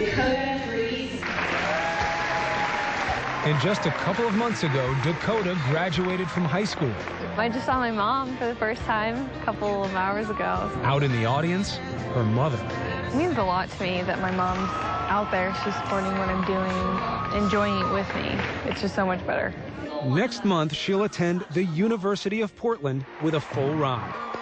And just a couple of months ago, Dakota graduated from high school. I just saw my mom for the first time a couple of hours ago. Out in the audience, her mother. It means a lot to me that my mom's out there. She's supporting what I'm doing, enjoying it with me. It's just so much better. Next month, she'll attend the University of Portland with a full ride.